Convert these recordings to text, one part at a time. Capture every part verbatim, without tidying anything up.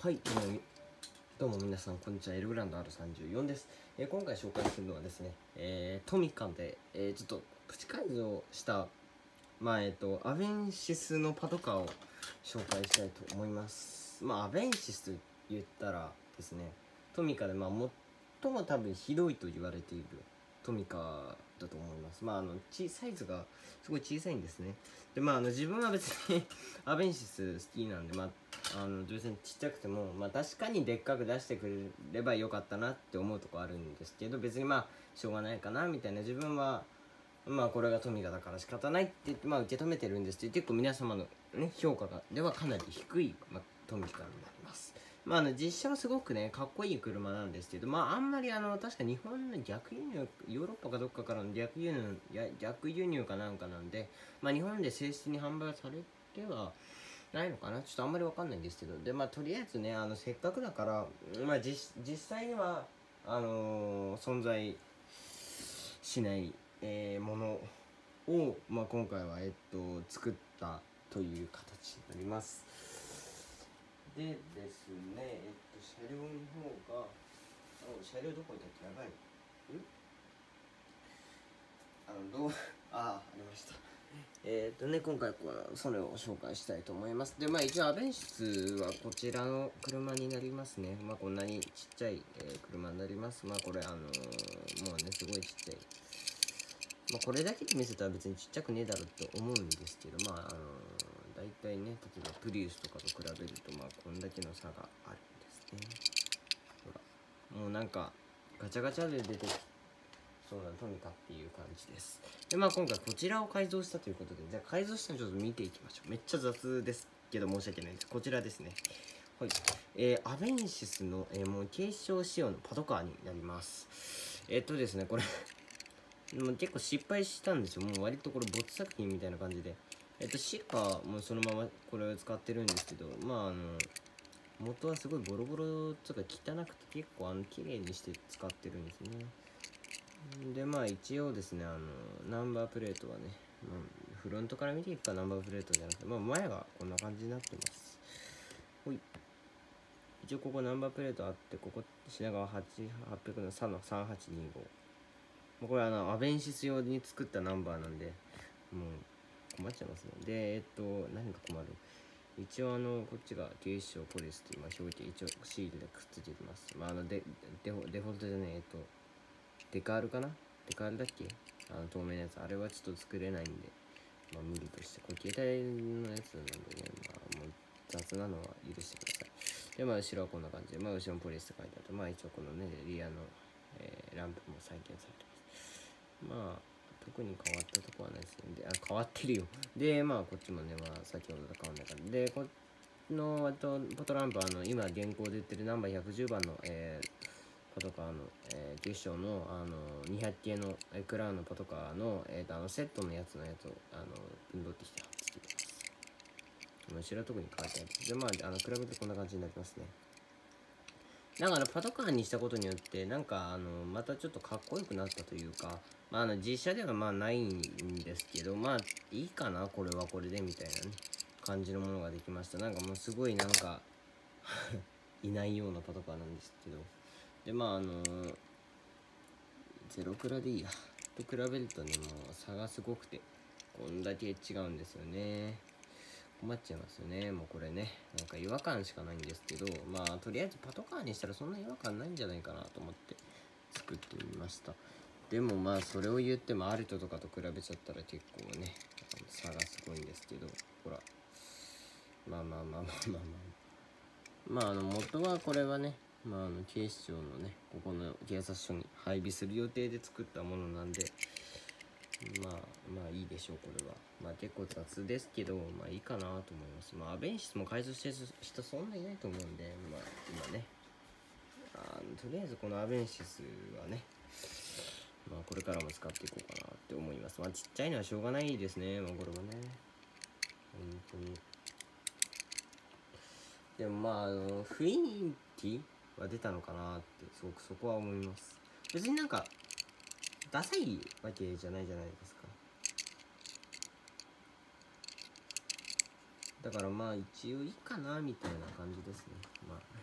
はい、どうも皆さんこんにちは。エルグランド アールさんじゅうよん です。えー、今回紹介するのはですね、えー、トミカで、えー、ちょっとプチ改造したまあえっ、ー、とアベンシスのパトカーを紹介したいと思います。まあアベンシスと言ったらですね、トミカでまあ最も多分ひどいと言われているトミカだと思います。まああのサイズがすごい小さいんですね。でまああの自分は別にアベンシス好きなんで、まああの別にちっちゃくてもまあ確かにでっかく出してくれればよかったなって思うとこあるんですけど、別にまあしょうがないかなみたいな、自分はまあこれがトミカだから仕方ないって言ってまあ受け止めてるんですけど、結構皆様のね評価がではかなり低い、まあ、トミカになります。まああの実車はすごくねかっこいい車なんですけど、まああんまりあの確か日本の逆輸入、ヨーロッパかどっかからの逆輸入や逆輸入かなんかなんで、まあ日本で正式に販売されてはないのかな、ちょっとあんまりわかんないんですけど、でまあとりあえずねあのせっかくだからまあ実実際にはあのー、存在しないえー、ものを、まあ、今回は、えっと、作ったという形になります。でですね、えっと、車両の方が、あ、車両どこ行ったっけ、やばい。んあの、どう、あ、ありました。えっとね、今回この、それを紹介したいと思います。で、まあ、一応、アベンシスはこちらの車になりますね。まあ、こんなにちっちゃい、えー、車になります。まあ、これ、あのー、もうね、すごいちっちゃい。まあこれだけで見せたら別にちっちゃくねえだろって思うんですけど、まああのー、大体ね、例えばプリウスとかと比べるとまあこんだけの差があるんですね。ほら、もうなんかガチャガチャで出てきそうなトミカっていう感じです。でまあ今回こちらを改造したということで、じゃあ改造したのちょっと見ていきましょう。めっちゃ雑ですけど申し訳ないです。こちらですね。はい、えー、アベンシスの、えー、もう警視庁仕様のパトカーになります。えー、っとですね、これでも結構失敗したんですよ。もう割とこれ没作品みたいな感じで。えっと、シカもそのままこれを使ってるんですけど、まああの、元はすごいボロボロとか汚くて結構あの、綺麗にして使ってるんですね。で、まあ一応ですね、あの、ナンバープレートはね、まあ、フロントから見ていくかナンバープレートじゃなくて、まあ前がこんな感じになってます。ほい。一応ここナンバープレートあって、ここ品川はちはっぴゃくのさんのさんはちにご。これあのアベンシス用に作ったナンバーなんでもう困っちゃいますね。でえっと何が困る、一応あのこっちが警視庁ポリスという、まあ、表記一応シールでくっつけてます。まああのデデフォデフォルトじゃねえ、えっとデカールかな、デカールだっけ、あの透明なやつ、あれはちょっと作れないんでまあ無理として、これ携帯のやつなんでね、まあもう雑なのは許してください。でまあ後ろはこんな感じで、まあ後ろもポリスって書いてあって、まあ一応このねリアの、えー、ランプも再建されてます。まあ特に変わったとこはないですね。で、あ、変わってるよ。で、まあこっちもね、まあ先ほどと変わんない感じで、このあとポトランプはあの今現行で売ってるナンバーひゃくじゅうばんの、えー、パトカーの、えー、警視庁のあのにひゃく系の、えー、クラウンのパトカーの、えーと、あのセットのやつのやつをあのピン取ってきてつけてます。後ろは特に変わってないです。で、まあ、あの比べてこんな感じになりますね。だからパトカーにしたことによってなんかあのまたちょっとかっこよくなったというか、まあ、あの実写ではまあないんですけど、まあいいかなこれはこれでみたいなね感じのものができました。なんかもうすごいなんかいないようなパトカーなんですけど、でまああのゼロクラでいいやと比べるとね、もう差がすごくてこんだけ違うんですよね。困っちゃいますよね。もうこれね、なんか違和感しかないんですけど、まあとりあえずパトカーにしたらそんな違和感ないんじゃないかなと思って作ってみました。でもまあそれを言ってもアルトとかと比べちゃったら結構ね差がすごいんですけど、ほらまあまあまあまあまあまあまああの元はこれはね、まああの警視庁のねここの警察署に配備する予定で作ったものなんで、まあまあいいでしょう。これはまあ結構雑ですけどまあいいかなと思います。まあアベンシスも改造してる人そんないないと思うんで、まあ今ねあとりあえずこのアベンシスはね、まあこれからも使っていこうかなって思います。まあちっちゃいのはしょうがないですね。まあこれはね本当に。でもまああの雰囲気は出たのかなってすごくそこは思います。別になんかダサいわけじゃないじゃないですか。 だからまあ一応いいかなみたいな感じですね。まあ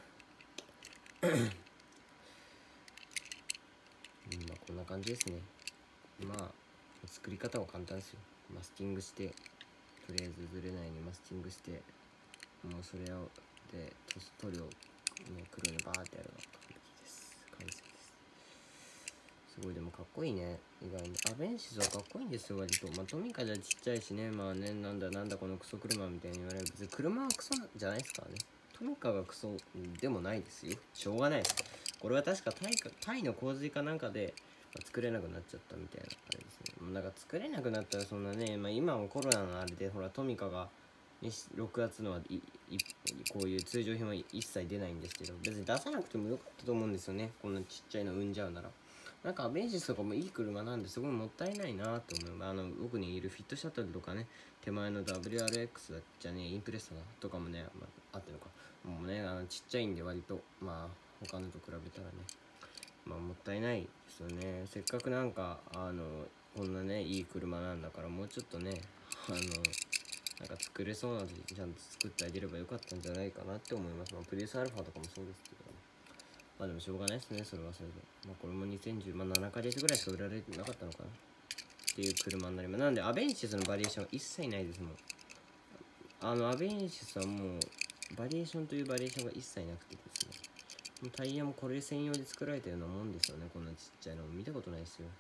うん、まあこんな感じですね。まあ作り方は簡単ですよ。マスキングして、とりあえずずれないようにマスキングして、もうそれをで塗料ね、黒にバーってやるのが完璧です。完成です。すごいでもかっこいいね。意外にアベンシスはかっこいいんですよ割と。まあトミカじゃちっちゃいしね、まあね、なんだなんだこのクソ車みたいに言われる。別に車はクソじゃないですからね。トミカがクソでもないですよ。しょうがないです。これは確かタイかタイの洪水かなんかで、まあ、作れなくなっちゃったみたいなあれですね。なんか作れなくなったらそんなね、まあ今もコロナのあれでほらトミカがろくがつのはいいこういう通常品は一切出ないんですけど、別に出さなくてもよかったと思うんですよね。こんなちっちゃいの産んじゃうなら。なんかアベンジスとかもいい車なんですごいもったいないなって思う。あの奥にいるフィットシャトルとかね、手前の ダブリューアールエックス だっじゃねインプレッサーとかもね、まあ、あってるのかもうね、あのちっちゃいんで割とまあ他のと比べたらね、まあもったいないですよね。せっかくなんかあのこんなねいい車なんだからもうちょっとねあのなんか作れそうなのでちゃんと作ってあげればよかったんじゃないかなって思います。まあプリウスアルファとかもそうですけど、ね、まあでもしょうがないですね、それはそれで。まあこれもにせんじゅう、まあななかげつぐらいしか売られてなかったのかなっていう車になります。なんでアベンシスのバリエーションは一切ないですもん。あのアベンシスはもうバリエーションというバリエーションが一切なくてですね、もうタイヤもこれ専用で作られたようなもんですよね。こんなちっちゃいの見たことないですよ。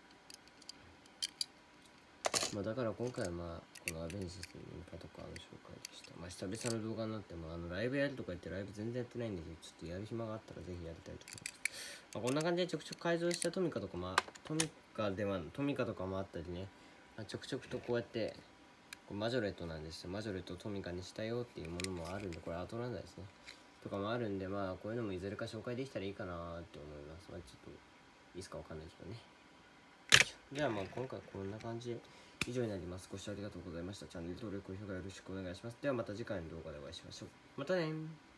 まあだから今回はまあこのアベンジスのパトカーの紹介でした。まあ久々の動画になってもあのライブやるとか言ってライブ全然やってないんで、ちょっとやる暇があったらぜひやりたいと思います。まあ、こんな感じでちょくちょく改造したトミカとかまあトミカではトミカとかもあったりね、まあ、ちょくちょくとこうやってこれマジョレットなんですよ。マジョレットをトミカにしたよっていうものもあるんで、これアトランダですね。とかもあるんで、まあこういうのもいずれか紹介できたらいいかなって思います。まあちょっといいですかわかんないけどね。じゃあまあ今回こんな感じで以上になります。ご視聴ありがとうございました。チャンネル登録、高評価よろしくお願いします。ではまた次回の動画でお会いしましょう。またねー。